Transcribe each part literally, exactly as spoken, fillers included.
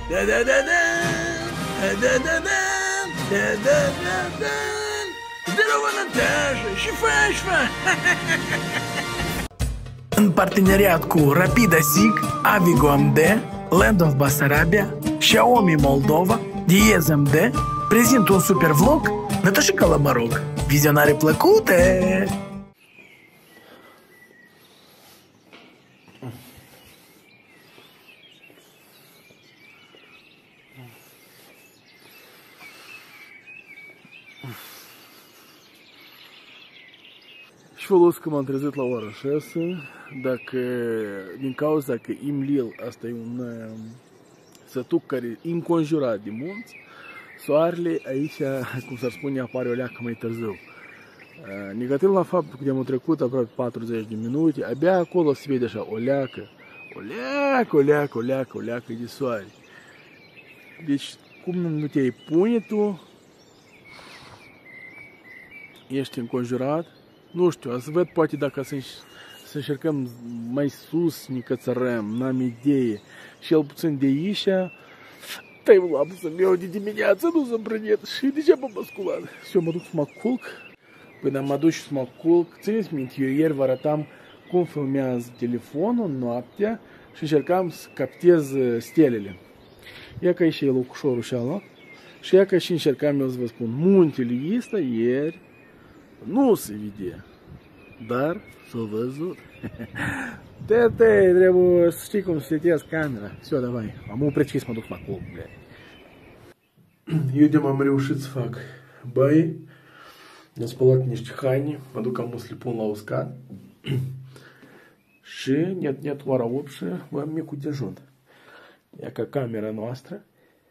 Да-да-да-да! Да-да-да-да! Да-да-да-да! Здорово, Наташа! Шифа-шфа! În parteneriat cu Rapida Sig, Avigo M D, Land of Basarabia, Xiaomi Moldova, Diez M D, prezint un super vlog, Nătășica la Maroc. Vizionare plăcute! Și folos că m-am trezit la ora șase, dacă din cauza că Imlil, asta e un sătuc care e înconjurat de munți, soarele aici, cum s-ar spune, apare o leacă mai târziu. Negativ la faptul că de-am trecut aproape patruzeci de minute, abia acolo se vede așa o leacă, o leacă, o leacă, o leacă, o leacă de soare. Deci, cum nu te-ai pune tu, ești înconjurat. Nu știu, să văd poate dacă să, să încercăm mai sus, ne cățărăm, n-am idee. Și el puțin de aici, tai lapsul meu de dimineață, nu sunt prânit și degeaba mă sculat. Și eu mă duc să mă culc, până mă duc și să mă culc, țineți minte, eu ieri vă arătam cum filmează telefonul noaptea și încercam să captez stelele. Ia că aici e locușorul și ala, și ia că și încercam eu să vă spun, muntele ăsta ieri nu se vede, dar s-a văzut. Tete, trebuie să știi cum să setezi camera. Все, давай. Am oprit și să mă duc să mă culc, blядь. Eu de m-am reușit să fac baie. Ne-am spălat niște haine. Mă duc am să le pun la uscat. Și net, net ora opt și am micul dejun. Ia ca camera noastră.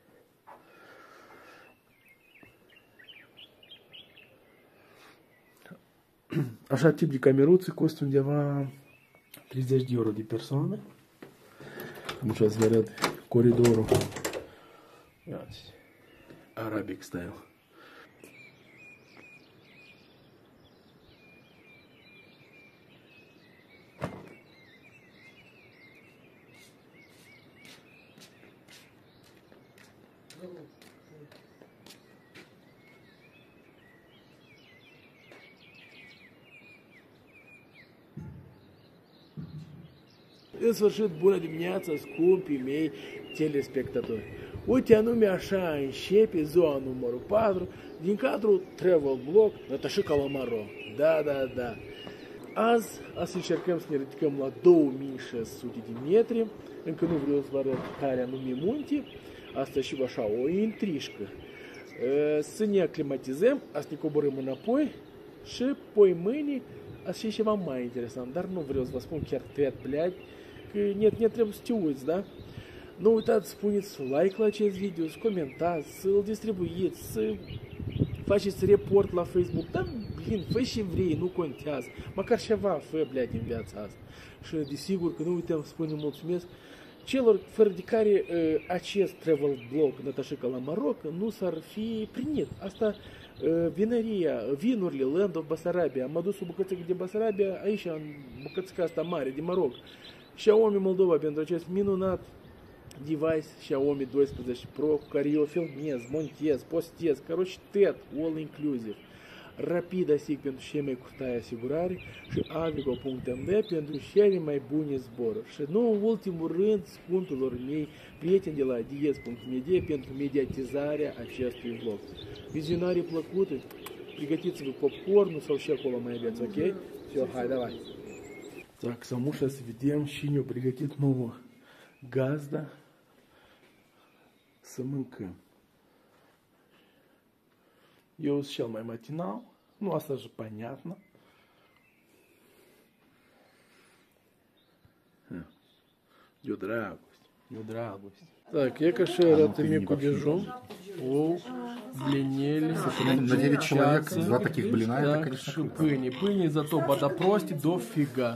Așa tip de cameruțe costă undeva treizeci de euro de persoană. Cum și ați văzut coridorul. Iați. Arabic style. În sfârșit, bună dimineața, scumpii mei telespectatori! Uite, anume așa începe ziua numărul patru din cadrul Travel Blog Nătășica la Maroc. Da, da, da. Azi, azi încercăm să ne ridicăm la două mii șase sute de metri. Încă nu vreau să vă arăt care anume munte. Asta și așa o intrișcă. Să ne aclimatizăm, să ne coborâm înapoi și poi mâine asta e ceva mai interesant. Dar nu vreau să vă spun chiar tăiat, blядь, că net, net trebuie să te uiți, da? Nu uitați să puneți like la acest video, să comentați, să-l distribuiți, să faceți report la Facebook. Dar, blin, fă și vrei, nu contează. Măcar ceva fă, blядь, în viața asta. Și, desigur, că nu uităm să spunem mulțumesc celor fără de care uh, acest travel blog Nătășica la Maroc nu s-ar fi primit. Asta, uh, vinăria, vinurile Land of Basarabia. Am adus o bucățică de Basarabia aici, în bucățica asta mare, de Maroc. Xiaomi Moldova pentru acest minunat device Xiaomi doisprezece Pro cu care eu filmez, montez, postez, короче, tot, all inclusive. Rapida Sig pentru cea mai curtaie asigurare și Avigo punct M D pentru cele mai bune zboruri. Și nu în ultimul rând, scumpilor mei, prieteni de la Diez punct media pentru mediatizarea acestui vlog. Vizionare plăcută, pregătiți-vă popcornul sau și acolo mai aveți, ok? Все, hai, давай. Так, само сейчас vedem cine a pregătit nouă gazda să mâncăm. Eu sunt cel mai matinal, nu asta же понятно. Eu dragoste, eu dragoste. Так, я каши арată мicul dejun, ou, блинели, На девять человек два таких блина, это, конечно, și pâine. Pâine зато бодопрости дофига.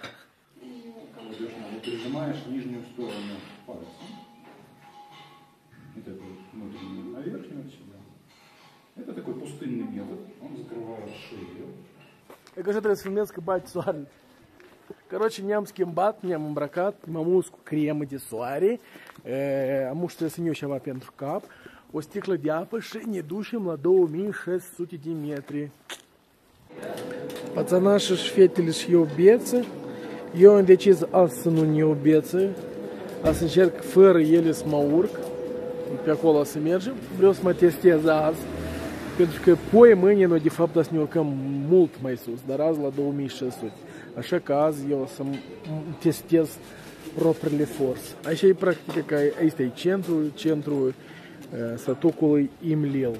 Прижимаешь нижнюю сторону пальцем. Вот эту внутреннюю, а верхнюю сюда. Это такой пустынный метод. Он закрывает шею. Я кажу, trebuie să filmez că bate soarele. Короче, ne-am schimbat, ne-am îmbrăcat, m-am uns cu cremă de soare, e, am trebuie să iau ceva pentru cap, o sticlă de apă și ne ducem la două mii șase sute de metri. Pățănașii și fetele și iubeță. Eu am decis azi să nu ne iubeță, a să încerc fără ele să mă urc, pe acolo să mergem. Vreau să mă testez azi, pentru că poi mâine noi de fapt să ne urcăm mult mai sus, dar azi la două mii șase sute. Așa că azi eu o să testez propriile forțe. Aici e practic că aici e centrul, centrul uh, satocului Imlil.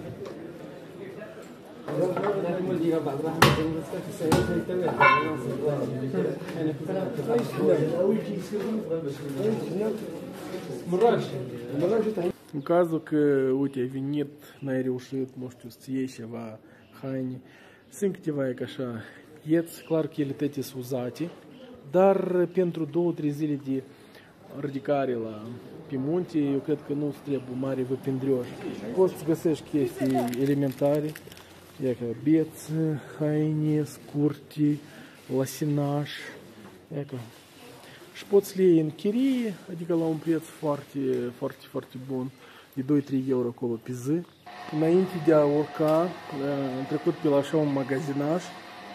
În cazul că, uite, ai venit, n-ai reușit, nu știu, să iei ceva haine, sunt câteva, e ca așa, ieți, clar că ele toate sunt uzate, dar pentru două, trei zile de ridicare la pe munte, eu cred că nu trebuie mare văpindrioși. Poți să găsești chestii elementare, e ca bețe, haine, scurte, lasinaj, e ca. Și poți le iei în chirie, adică la un preț foarte, foarte, foarte bun, de doi trei euro acolo pe zi. Înainte de a urca, am trecut pe la așa un magazinaj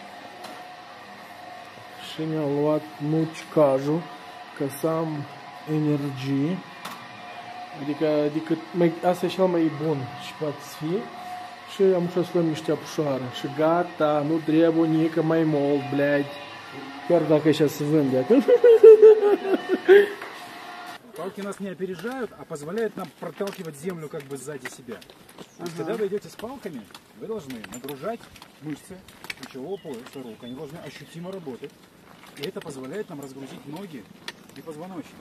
și ne-am luat nucicajul ca să am energie. Adică, adică mai, asta e cel mai bun și poate să fie. Și am să luăm niște apușoare. Și gata, nu trebuie nică mai mult, blядь. Chiar dacă сейчас se vinde. Палки нас не опережают, а позволяют нам проталкивать землю как бы сзади себя. То есть, когда вы идете с палками, вы должны нагружать мышцы плечевого пояса рук. Они должны ощутимо работать. И это позволяет нам разгрузить ноги и позвоночник.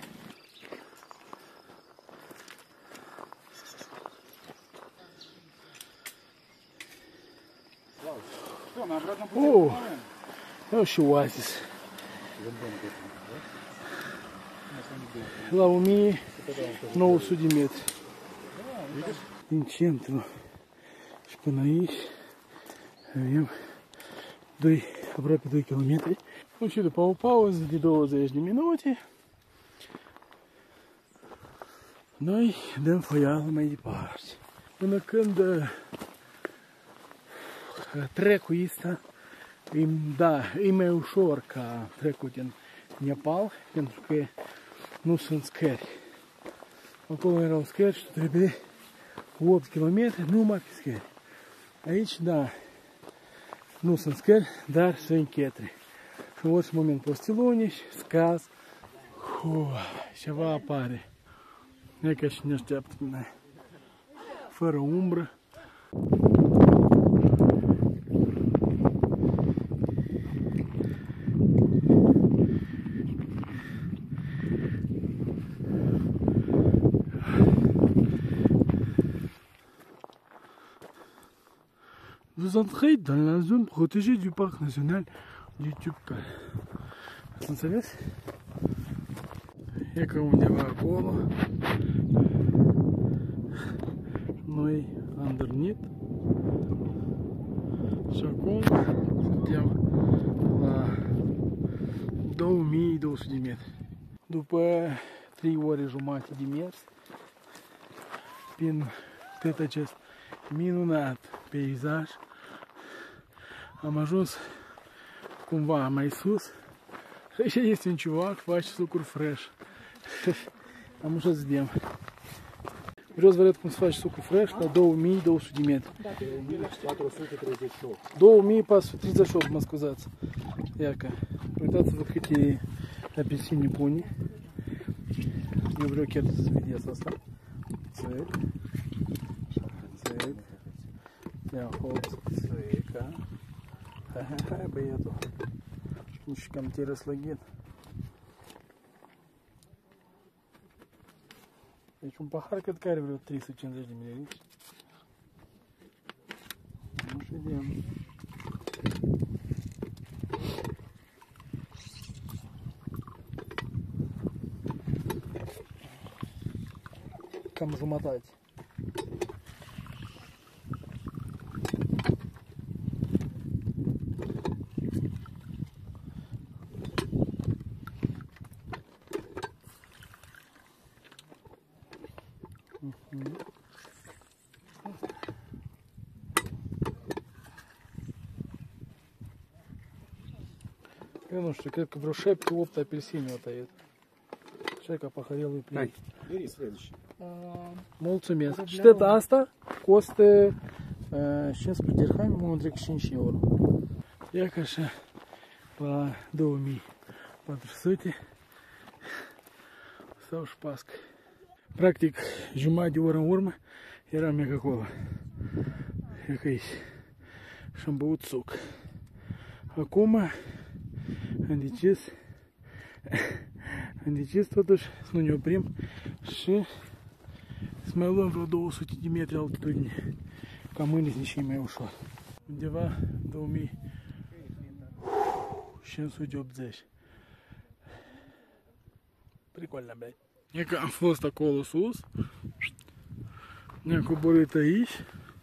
Все, на обратном пути. О, ну și oasis. La o mie nouă sute de metri. Din centru și până aici avem doi, aproape doi kilometri. Și după o pauză de douăzeci de minute noi dăm foială mai departe. Până când trecul ăsta, da, e mai ușor ca trecul din Nepal, pentru că nu sunt scări. Acolo erau scări și trebuie opt kilometri numai pe scări. Aici, da, nu sunt scări, dar sunt chetre. Și în orice moment postiloni și scaz, ceva apare. E ca și ne așteaptă pe noi. Fără umbră. Vous entrez dans la zone protégée du parc national du Tubcal. Ați înțeles? E ca undeva acolo. Noi am dormit. Și acum suntem la două mii două sute de metri. După trei ore jumate de mers, prin tot acest minunat peisaj, am ajuns cumva mai sus și aici este un ciuvac, face sucuri fresh. Am ușat să vedem. Vreau să vă arăt cum se face sucuri fresh la două mii două sute de metri. două mii patru sute treizeci și opt, mă scuzați. Iaca, uitați-vă câte apelsine bune. Eu vreau chiar să vedeți asta. Țăc. Țăc. Ia, hop, țăca. Hai, hai, hai, băiatul. Nici cam te răslăghit. Deci un pahar cred că are vreo trei sute cincizeci de mililitri. Nu știu vedem. Cam jumătate. Eu nu știu, cred că vreo șapte opt apelsine o tăiat. Așa că paharelul e plin. Beri следующий. Mulțumesc. Și tot asta costă cincisprezece dirhami, unul între cinci euro. Ia ca așa, la două mii patru sute sau șpască. Practic, jumătate de oră în urmă eram eu acolo. E că aici. Și-am băut suc. Acum am decis, am decis totuși să nu ne oprim și să mai luăm vreo două sute de metri altitudine, ca mâine să ne și mai ușor. Undeva două mii cinci sute optzeci. Прикольно, блядь. E că am fost acolo sus, ne-am coborât aici.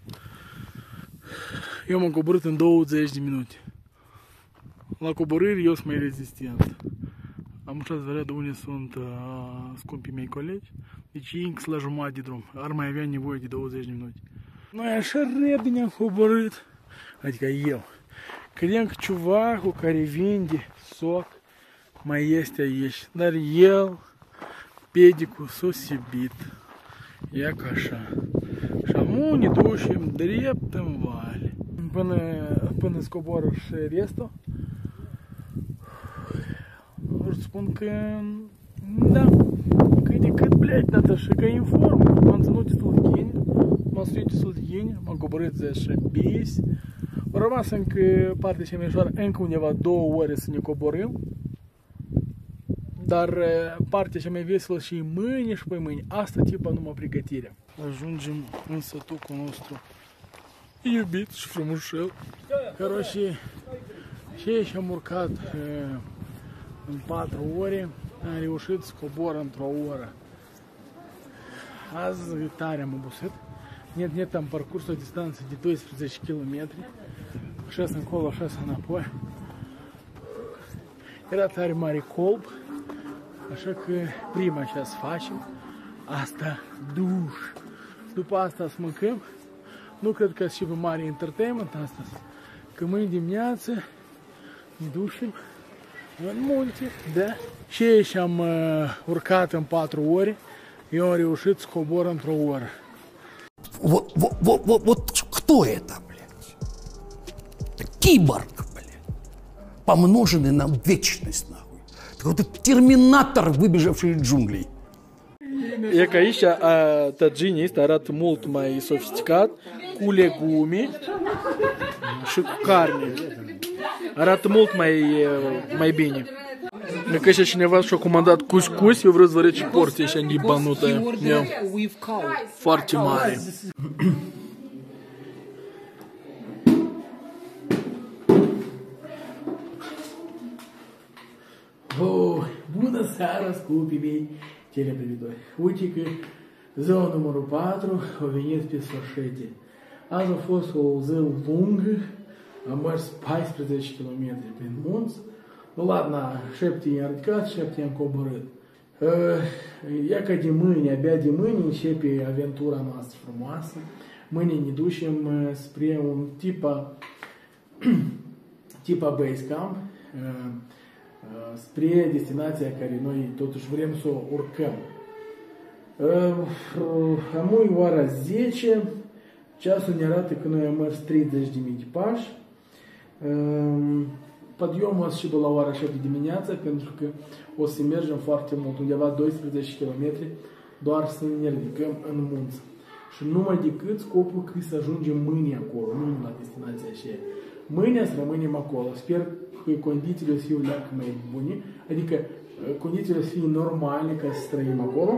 Eu m-am coborât în douăzeci de minute. La coborâri eu sunt mai rezistent. Am ușat să vedea de unde sunt uh, scumpii mei colegi. Deci inx la jumătate de drum. Ar mai avea nevoie de douăzeci de minute. Noi așa repede ne-am coborât. Adică eu. Credeam că ciuvacul care vinde soc mai este aici. Dar el, pedicul, s-a sibit. Ia ca așa. Și amu ne ducem drept în vale. Până, până scoboră și restul. Vreau să spun că, da, cât de cât, блядь, надо și că e în formă. M-am ținut destul de bine, m-am studiat destul de bine, m-am coborât zece bis. Au rămas încă partea cea mai ușoară, încă undeva două ore să ne coborâm. Dar partea cea mai veselă și mâine și păi mâine. Asta tipa numai pregătirea. Ajungem în sătucul nostru iubit și frumușel. Короче, și aici am urcat în patru ore, am reușit să cobor într-o oră. Azi tare am obosit. Net, net am parcurs o distanță de doisprezece kilometri. Așa încolo, așa înapoi. Era tare mare colb, așa că prima ce să facem, asta duș. După asta să mâncăm. Nu cred că și pe mare entertainment astăzi, că mâine dimineață ne ducem în munte, da? Și aici am uh, urcat în patru ore, eu am reușit să cobor într-o oră. Вот, вот, вот, вот, вот кто это, блядь? Это киборг, блядь, помноженный на вечность, нахуй. Какой-то терминатор, выбежавший из джунглей. E că aici tăginii este arată mult mai sofisticat, cu legume și cu carne. Arată mult mai, mai bine. Dacă și cineva și-a comandat cuscus, eu vreau să vă arăt și porția așa înghibănută. Foarte mare. Oh, bună seara, scupii mei teleprivitori. Uite că ziua numărul patru a venit pe sfârșit. Azi a fost o zi lungă, am mers paisprezece kilometri prin munți. Nu, ladna, șapte i-am ridicat, șapte i-am coborât. Ia ca de mâine, abia de mâine începe aventura noastră frumoasă. Mâine ne ducem spre un tipa, tipa base camp, spre destinația care noi totuși vrem să o urcăm. Amui ora zece, ceasul ne arată că noi am mers treizeci de mii de pași. Подъемul și la ora șapte dimineața, pentru că o să mergem foarte mult, undeva doisprezece kilometri, doar să ne ridicăm în munți. Și numai decât scopul că să ajungem mâine acolo, mâine la destinația aceea. Mâine să rămânem acolo. Sper că condițiile o să fie leacă mai bune, adică condițiile o să fie normale ca să trăim acolo.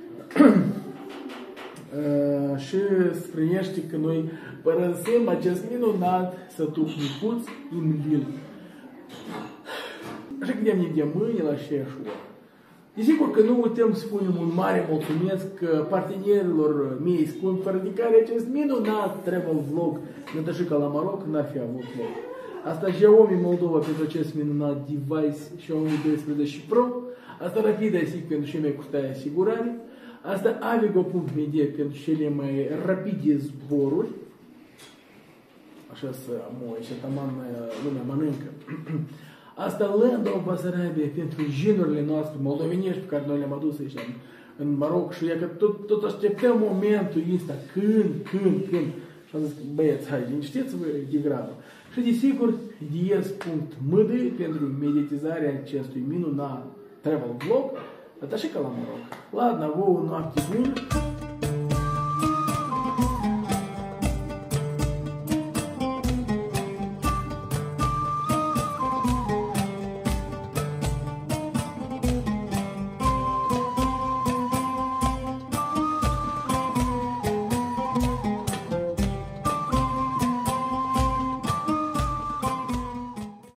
Și scriește că noi părăsim acest minunat sătuc micuț Imlil. Așa că ne vedem mâine la șase ore. Desigur că nu putem să spunem un mare mulțumesc partenerilor mei scumpi, fără de care acest minunat travel vlog Nătășica la Maroc n-ar fi avut loc. Asta Xiaomi Moldova pentru acest minunat device Xiaomi doisprezece Pro. Asta Rapid I C pentru cei mai cu asigurare. Asta Avigo punct media pentru cele mai rapide zboruri. Așa să mă, și taman lumea mănâncă. Asta Land of Basarabia pentru genurile noastre moldovenești pe care noi le-am adus aici în, în Maroc și e că tot, tot așteptăm momentul ăsta, când, când, când. Și am zis, băieți, hai, liniștiți-vă de grabă. Și desigur, diez punct m d pentru mediatizarea acestui minunat travel vlog, dar și ca la Maroc. Ladna, vouă, noapte bună!